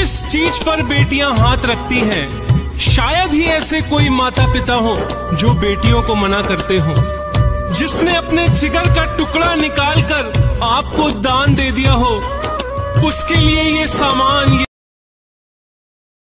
जिस चीज पर बेटियां हाथ रखती हैं, शायद ही ऐसे कोई माता पिता हो जो बेटियों को मना करते हो। जिसने अपने जिगर का टुकड़ा निकालकर आपको दान दे दिया हो, उसके लिए ये सामान